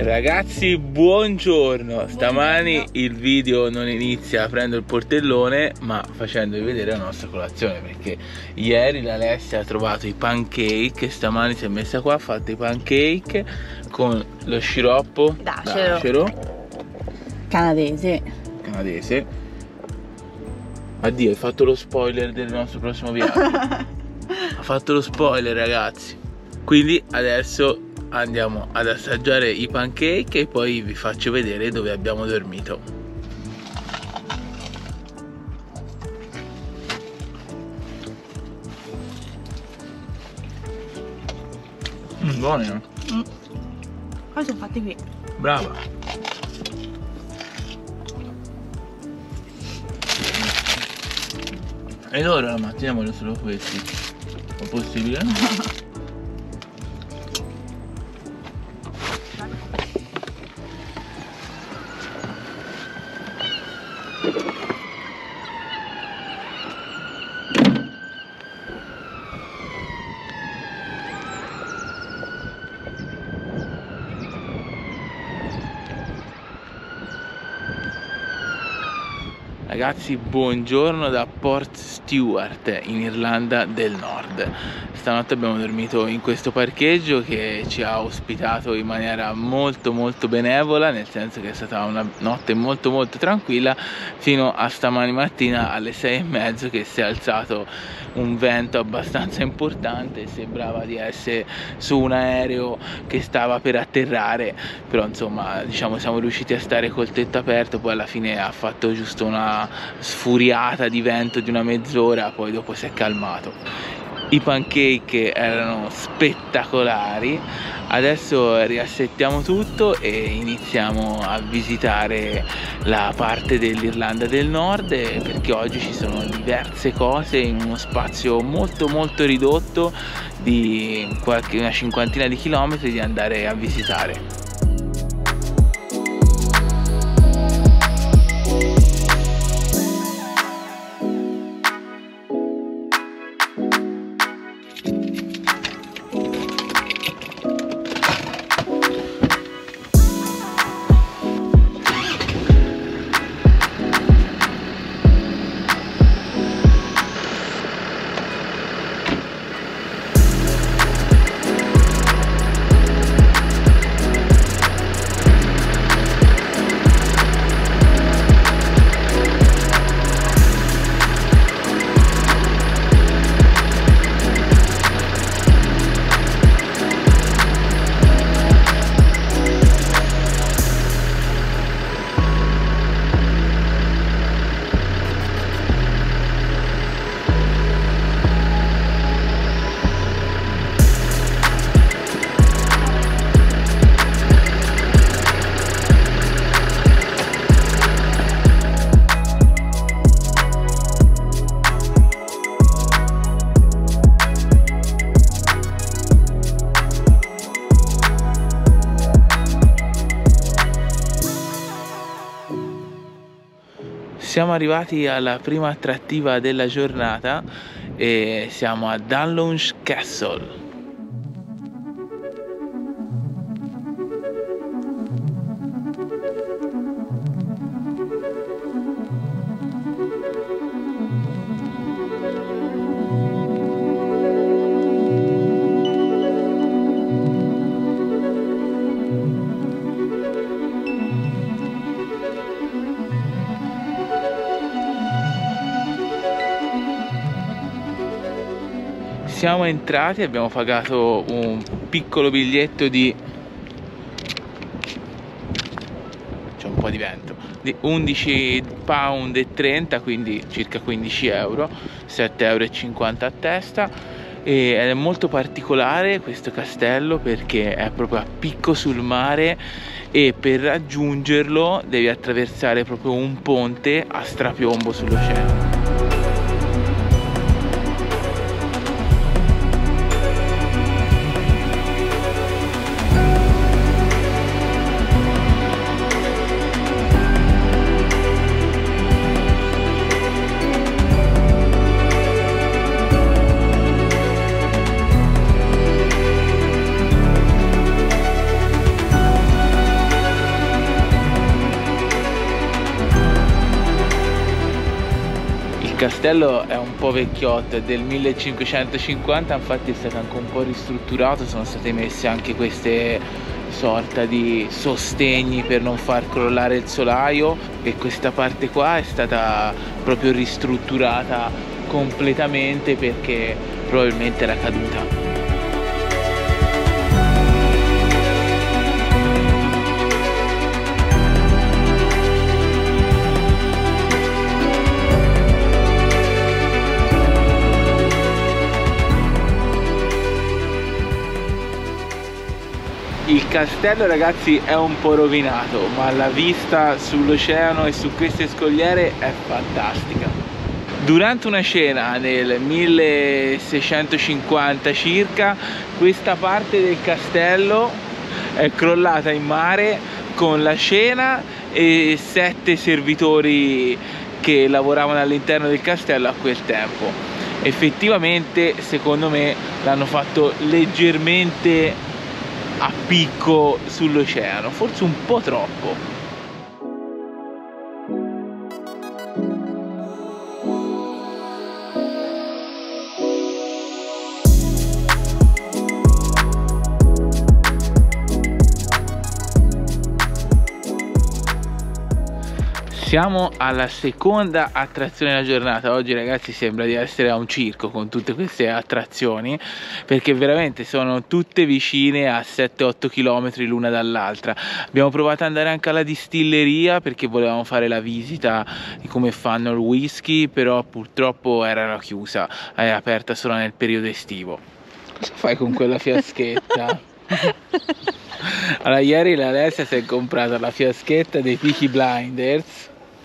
Ragazzi, buongiorno. Stamani il video non inizia aprendo il portellone ma facendovi vedere la nostra colazione, perché ieri l'Alessia ha trovato i pancake e stamani si è messa qua, ha fatto i pancake con lo sciroppo d'acero canadese. Addio, hai fatto lo spoiler del nostro prossimo viaggio. Ha fatto lo spoiler, ragazzi. Quindi adesso andiamo ad assaggiare i pancake e poi vi faccio vedere dove abbiamo dormito. Buoni, no? Poi sono fatti qui. Brava. E loro la mattina vogliono solo questi. È possibile? Ragazzi, buongiorno da Port Stewart in Irlanda del Nord. Stanotte abbiamo dormito in questo parcheggio che ci ha ospitato in maniera molto benevola, nel senso che è stata una notte molto tranquilla fino a stamani mattina alle 6:30 che si è alzato un vento abbastanza importante. Sembrava di essere su un aereo che stava per atterrare, però insomma diciamo siamo riusciti a stare col tetto aperto. Poi alla fine ha fatto giusto una sfuriata di vento di una mezz'ora, poi dopo si è calmato. I pancake erano spettacolari. Adesso riassettiamo tutto e iniziamo a visitare la parte dell'Irlanda del Nord, perché oggi ci sono diverse cose in uno spazio molto ridotto di una cinquantina di chilometri da andare a visitare. Siamo arrivati alla prima attrattiva della giornata e siamo a Danlaunch Castle. Siamo entrati, abbiamo pagato un piccolo biglietto di... c'è un po' di vento, di 11 pound e 30, quindi circa 15 euro, 7,50 € a testa. Ed è molto particolare questo castello perché è proprio a picco sul mare e per raggiungerlo devi attraversare proprio un ponte a strapiombo sull'oceano. castello è un po' vecchiotto, è del 1550, infatti è stato anche un po' ristrutturato, sono state messe anche queste sorta di sostegni per non far crollare il solaio, e questa parte qua è stata proprio ristrutturata completamente perché probabilmente era caduta. Il castello, ragazzi, è un po' rovinato, ma la vista sull'oceano e su queste scogliere è fantastica. Durante una cena nel 1650 circa, questa parte del castello è crollata in mare con la cena e 7 servitori che lavoravano all'interno del castello a quel tempo. Effettivamente, secondo me, l'hanno fatto leggermente a picco sull'oceano, forse un po' troppo. Siamo alla seconda attrazione della giornata. Oggi, ragazzi, sembra di essere a un circo con tutte queste attrazioni, perché veramente sono tutte vicine a 7-8 km l'una dall'altra. Abbiamo provato ad andare anche alla distilleria perché volevamo fare la visita di come fanno il whisky, però purtroppo era chiusa, è aperta solo nel periodo estivo. Cosa fai con quella fiaschetta? Allora, ieri la Alessia si è comprata la fiaschetta dei Peaky Blinders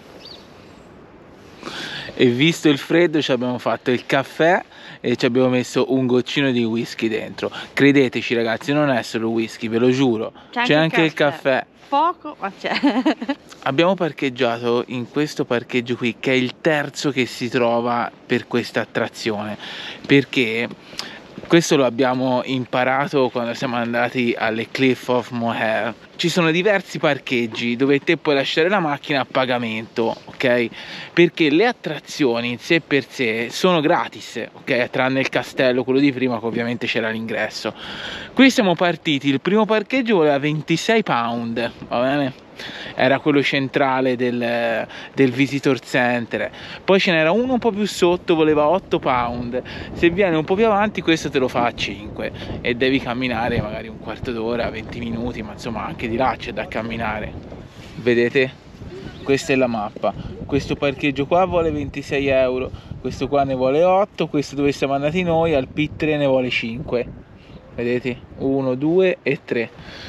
e, visto il freddo, ci abbiamo fatto il caffè e ci abbiamo messo un goccino di whisky dentro. Credeteci, ragazzi, non è solo whisky, ve lo giuro, c'è anche il caffè. Poco, ma c'è. Abbiamo parcheggiato in questo parcheggio qui, che è il terzo che si trova per questa attrazione, perché questo lo abbiamo imparato quando siamo andati alle Cliff of Moher. Ci sono diversi parcheggi dove te puoi lasciare la macchina a pagamento, ok? Perché le attrazioni in sé per sé sono gratis, ok? Tranne il castello, quello di prima, che ovviamente c'era l'ingresso. Qui siamo partiti, il primo parcheggio voleva 26 pound, va bene? Era quello centrale del visitor center. Poi ce n'era uno un po' più sotto, voleva 8 pound. Se vieni un po' più avanti, questo te lo fa a 5 e devi camminare magari un quarto d'ora, 20 minuti, ma insomma anche di là c'è da camminare. Vedete? Questa è la mappa. Questo parcheggio qua vuole 26 euro, questo qua ne vuole 8, questo dove siamo andati noi al P3 ne vuole 5. Vedete? 1, 2 e 3.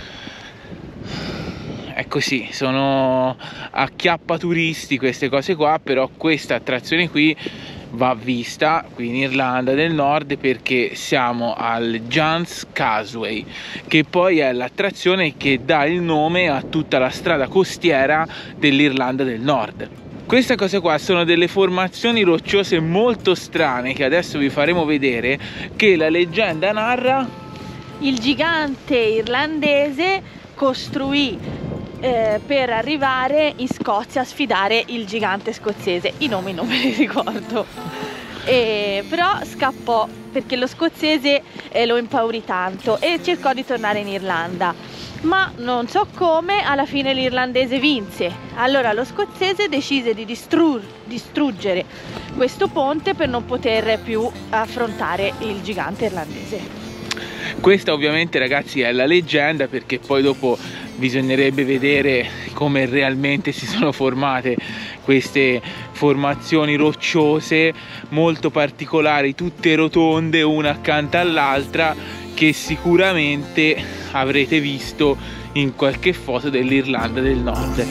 È così, sono acchiappaturisti queste cose qua, però questa attrazione qui va vista qui in Irlanda del Nord, perché siamo al Giant's Causeway, che poi è l'attrazione che dà il nome a tutta la strada costiera dell'Irlanda del Nord. Queste cose qua sono delle formazioni rocciose molto strane che adesso vi faremo vedere, che la leggenda narra. Il gigante irlandese costruì per arrivare in Scozia a sfidare il gigante scozzese. I nomi non me li ricordo, però scappò perché lo scozzese lo impaurì tanto e cercò di tornare in Irlanda, ma non so come alla fine l'irlandese vinse. Allora lo scozzese decise di distruggere questo ponte per non poter più affrontare il gigante irlandese. Questa ovviamente, ragazzi, è la leggenda, perché poi dopo bisognerebbe vedere come realmente si sono formate queste formazioni rocciose molto particolari, tutte rotonde una accanto all'altra, che sicuramente avrete visto in qualche foto dell'Irlanda del Nord.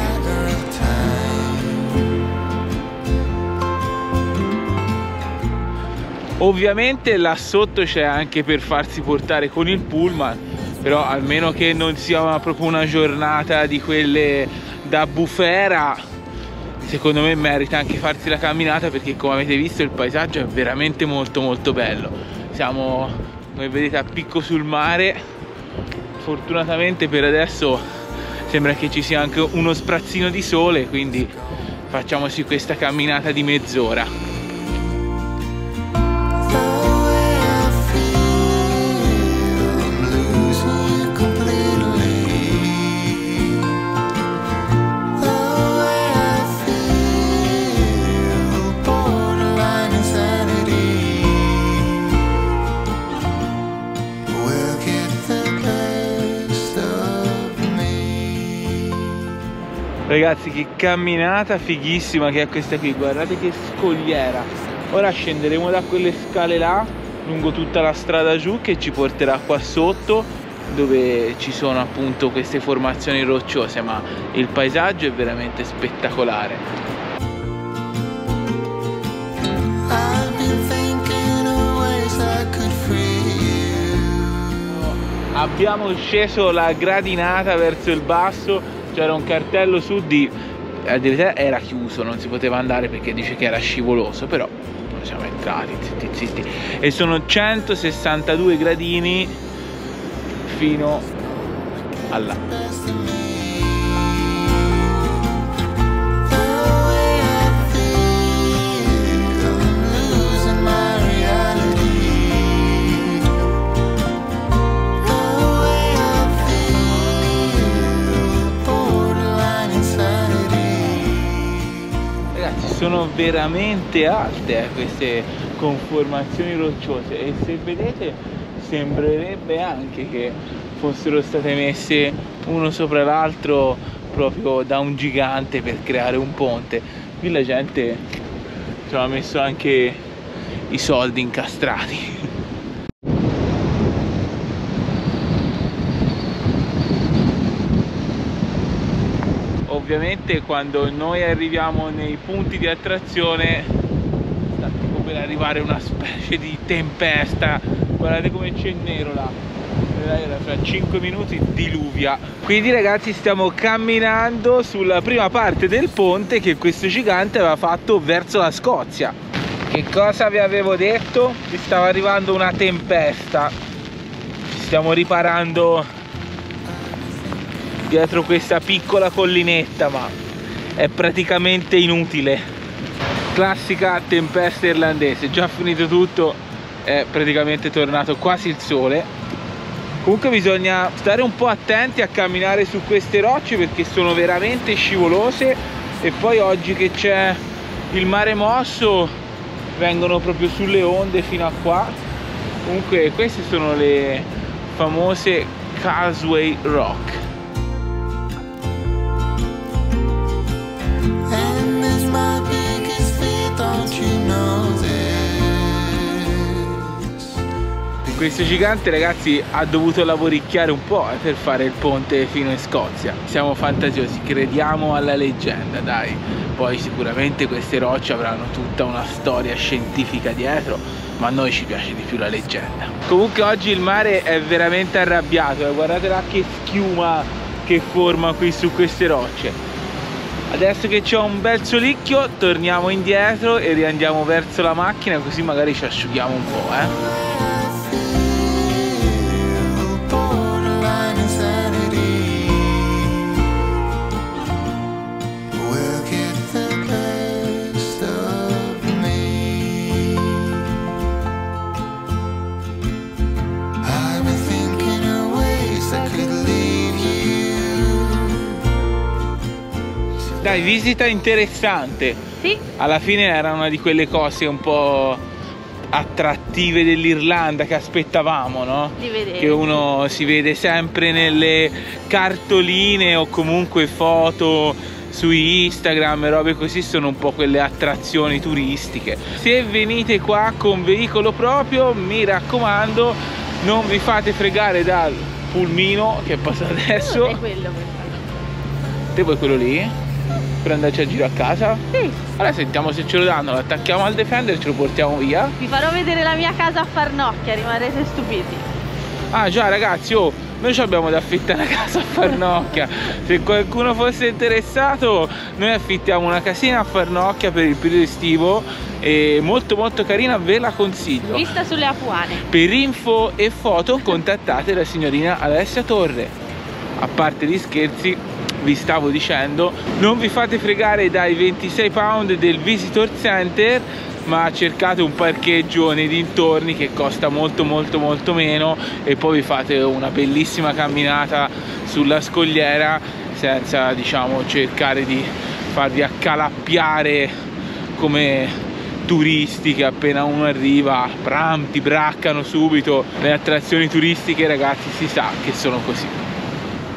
Ovviamente là sotto c'è anche per farsi portare con il pullman, però almeno che non sia proprio una giornata di quelle da bufera, secondo me merita anche farsi la camminata, perché come avete visto il paesaggio è veramente molto molto bello. Siamo, come vedete, a picco sul mare. Fortunatamente per adesso sembra che ci sia anche uno sprazzino di sole, quindi facciamoci questa camminata di mezz'ora. Ragazzi, che camminata fighissima che è questa qui, guardate che scogliera. Ora scenderemo da quelle scale là lungo tutta la strada giù che ci porterà qua sotto, dove ci sono appunto queste formazioni rocciose, ma il paesaggio è veramente spettacolare. Abbiamo sceso la gradinata verso il basso, c'era un cartello su di, a dire era chiuso, non si poteva andare perché dice che era scivoloso, però noi siamo entrati zitti zitti, e sono 162 gradini fino a là. Sono veramente alte queste conformazioni rocciose, e se vedete sembrerebbe anche che fossero state messe uno sopra l'altro proprio da un gigante per creare un ponte. Qui la gente ci ha messo anche i soldi incastrati. Ovviamente quando noi arriviamo nei punti di attrazione sta tipo per arrivare una specie di tempesta. Guardate come c'è nero là, fra 5 minuti diluvia. Quindi ragazzi, stiamo camminando sulla prima parte del ponte che questo gigante aveva fatto verso la Scozia. Che cosa vi avevo detto? Vi stava arrivando una tempesta, ci stiamo riparando dietro questa piccola collinetta, ma è praticamente inutile. Classica tempesta irlandese, già finito tutto, è praticamente tornato quasi il sole. Comunque bisogna stare un po' attenti a camminare su queste rocce perché sono veramente scivolose, e poi oggi che c'è il mare mosso vengono proprio sulle onde fino a qua. Comunque queste sono le famose Causeway Rock. Questo gigante, ragazzi, ha dovuto lavoricchiare un po' per fare il ponte fino in Scozia. Siamo fantasiosi, crediamo alla leggenda, dai. Poi sicuramente queste rocce avranno tutta una storia scientifica dietro, ma a noi ci piace di più la leggenda. Comunque oggi il mare è veramente arrabbiato, guardate là che schiuma che forma qui su queste rocce. Adesso che c'è un bel solicchio torniamo indietro e riandiamo verso la macchina, così magari ci asciughiamo un po', Dai, visita interessante. Sì. Alla fine era una di quelle cose un po' attrattive dell'Irlanda che aspettavamo, no? Di vedere. Che uno si vede sempre nelle cartoline o comunque foto su Instagram e robe così, sono un po' quelle attrazioni turistiche. Se venite qua con veicolo proprio, mi raccomando, non vi fate fregare dal pulmino che passa adesso. È quello. Te vuoi quello lì? Per andarci a giro a casa? Sì. Allora sentiamo se ce lo danno, lo attacchiamo al Defender e ce lo portiamo via. Vi farò vedere la mia casa a Farnocchia, rimarrete stupiti. Ah già ragazzi, oh, noi abbiamo da affittare una casa a Farnocchia. Se qualcuno fosse interessato, noi affittiamo una casina a Farnocchia per il periodo estivo, e molto molto carina, ve la consiglio. Vista sulle Apuane. Per info e foto contattate la signorina Alessia Torre. A parte gli scherzi, vi stavo dicendo, non vi fate fregare dai 26 pound del Visitor Center, ma cercate un parcheggio nei dintorni che costa molto molto molto meno, e poi vi fate una bellissima camminata sulla scogliera senza, diciamo, cercare di farvi accalappiare come turisti che appena uno arriva ti braccano subito. Le attrazioni turistiche, ragazzi, si sa che sono così.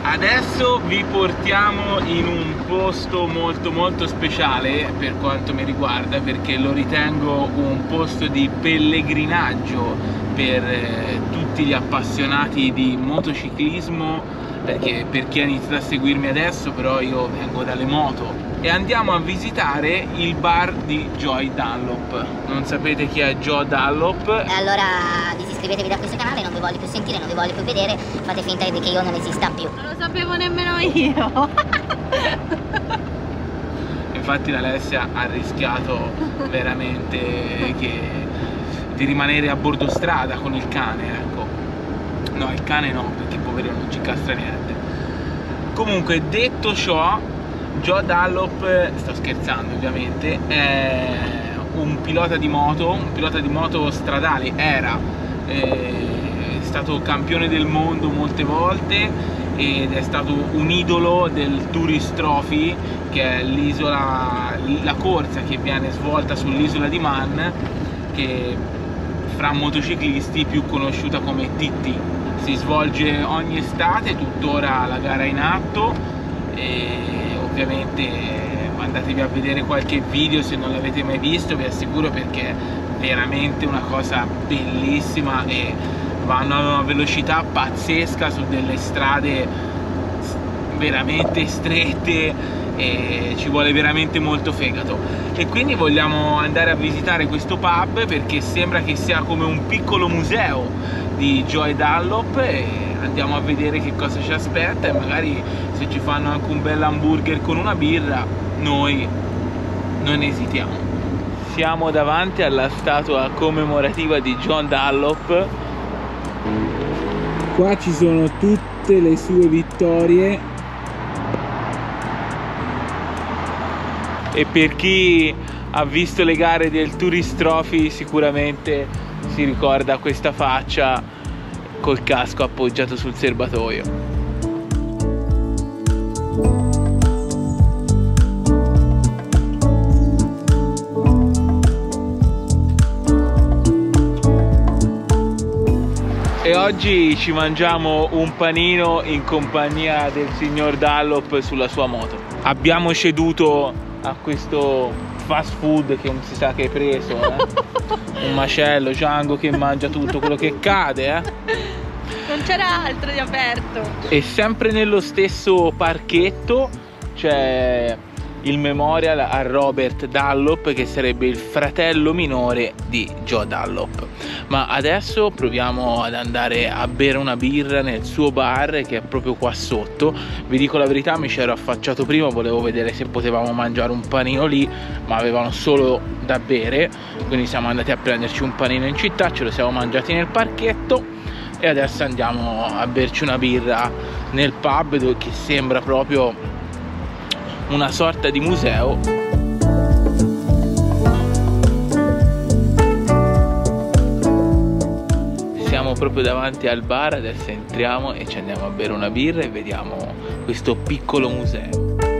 Adesso vi portiamo in un posto molto speciale per quanto mi riguarda, perché lo ritengo un posto di pellegrinaggio per tutti gli appassionati di motociclismo, perché per chi ha iniziato a seguirmi adesso, però io vengo dalle moto, e andiamo a visitare il bar di Joy Dunlop. Non sapete chi è Joe Dunlop? Allora disiscrivetevi da questo canale, non vi voglio più sentire, non vi voglio più vedere, fate finta che io non esista più. Non lo sapevo nemmeno io. Infatti l'Alessia ha rischiato veramente di rimanere a bordo strada con il cane, ecco. No, il cane no, perché poverino non ci castra niente. Comunque, detto ciò, Joe Dunlop, sto scherzando ovviamente, è un pilota di moto stradale, era stato campione del mondo molte volte ed è stato un idolo del Tourist Trophy, che è la corsa che viene svolta sull'isola di Man, che fra motociclisti più conosciuta come TT. Si svolge ogni estate, tuttora la gara è in atto, e ovviamente andatevi a vedere qualche video se non l'avete mai visto, vi assicuro, perché è veramente una cosa bellissima e vanno a una velocità pazzesca su delle strade veramente strette e ci vuole veramente molto fegato. E quindi vogliamo andare a visitare questo pub perché sembra che sia come un piccolo museo di Joe Dunlop, e andiamo a vedere che cosa ci aspetta, e magari se ci fanno anche un bel hamburger con una birra noi non esitiamo. Siamo davanti alla statua commemorativa di Joe Dunlop. Qua ci sono tutte le sue vittorie, e per chi ha visto le gare del Tourist Trophy sicuramente si ricorda questa faccia col casco appoggiato sul serbatoio. E oggi ci mangiamo un panino in compagnia del signor Dunlop sulla sua moto. Abbiamo ceduto a questo fast food che non si sa che hai preso, un macello, Django che mangia tutto quello che cade, Non c'era altro di aperto. E sempre nello stesso parchetto c'è il memorial a Robert Dunlop, che sarebbe il fratello minore di Joe Dunlop. Ma adesso proviamo ad andare a bere una birra nel suo bar, che è proprio qua sotto. Vi dico la verità, mi ci ero affacciato prima, volevo vedere se potevamo mangiare un panino lì, ma avevano solo da bere, quindi siamo andati a prenderci un panino in città, ce lo siamo mangiati nel parchetto e adesso andiamo a berci una birra nel pub, che sembra proprio una sorta di museo. Siamo proprio davanti al bar, adesso entriamo e ci andiamo a bere una birra e vediamo questo piccolo museo.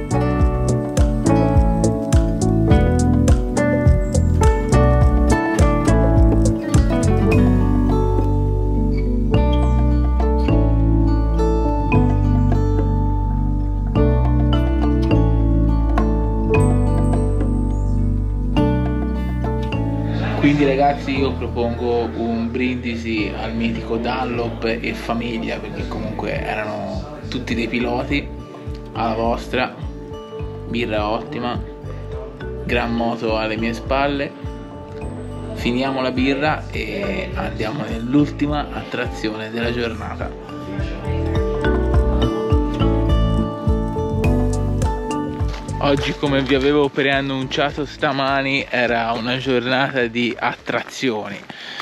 Quindi ragazzi, io propongo un brindisi al mitico Dunlop e famiglia, perché comunque erano tutti dei piloti. Alla vostra, birra ottima, gran moto alle mie spalle. Finiamo la birra e andiamo nell'ultima attrazione della giornata. Oggi, come vi avevo preannunciato stamani, era una giornata di attrazioni.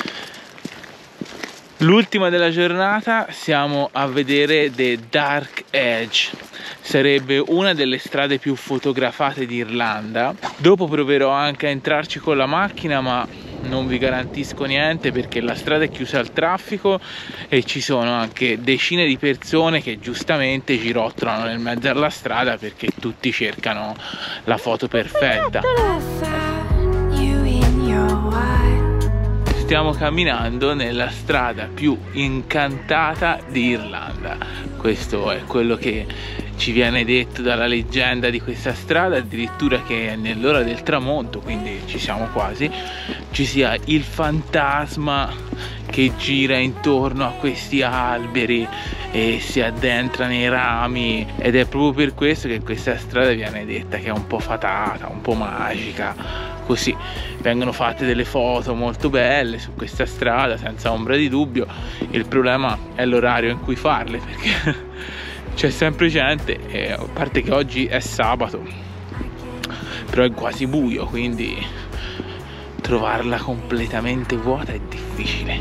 L'ultima della giornata, siamo a vedere The Dark Edge. Sarebbe una delle strade più fotografate d'Irlanda. Dopo proverò anche a entrarci con la macchina, ma non vi garantisco niente perché la strada è chiusa al traffico e ci sono anche decine di persone che giustamente girottolano nel mezzo alla strada perché tutti cercano la foto perfetta. stiamo camminando nella strada più incantata di Irlanda. Questo è quello che ci viene detto dalla leggenda di questa strada, addirittura che nell'ora del tramonto, quindi ci siamo quasi, ci sia il fantasma che gira intorno a questi alberi e si addentra nei rami, ed è proprio per questo che questa strada viene detta che è un po' fatata, un po' magica. Così vengono fatte delle foto molto belle su questa strada, senza ombra di dubbio. Il problema è l'orario in cui farle, perché c'è sempre gente, a parte che oggi è sabato, però è quasi buio, quindi trovarla completamente vuota è difficile.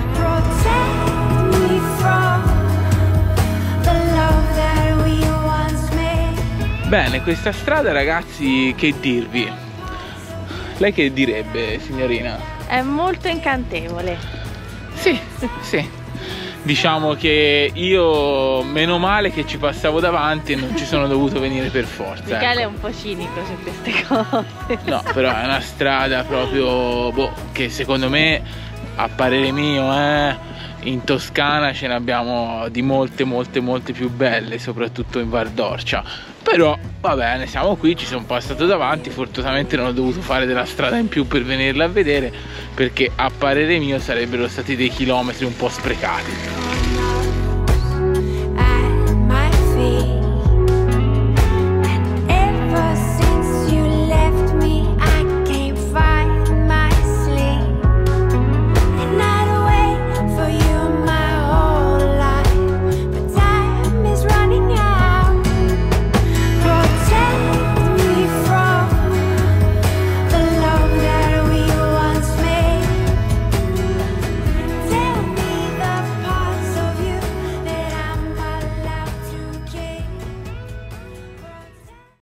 Bene, questa strada, ragazzi, che dirvi? Lei che direbbe, signorina? È molto incantevole. Sì, sì. Diciamo che io, meno male che ci passavo davanti e non ci sono dovuto venire per forza. Michele ecco. è un po' cinico su queste cose. No, però è una strada proprio, che secondo me, a parere mio, in Toscana ce ne abbiamo di molte più belle, soprattutto in Val d'Orcia. Però va bene, siamo qui, ci sono passato davanti, fortunatamente non ho dovuto fare della strada in più per venirla a vedere, perché a parere mio sarebbero stati dei chilometri un po' sprecati.